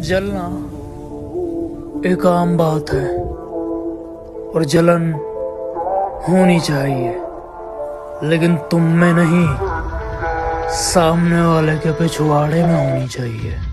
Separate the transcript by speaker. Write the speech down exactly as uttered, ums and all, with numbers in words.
Speaker 1: जलना एक आम बात है और जलन होनी चाहिए, लेकिन तुम में नहीं, सामने वाले के पिछवाड़े में होनी चाहिए।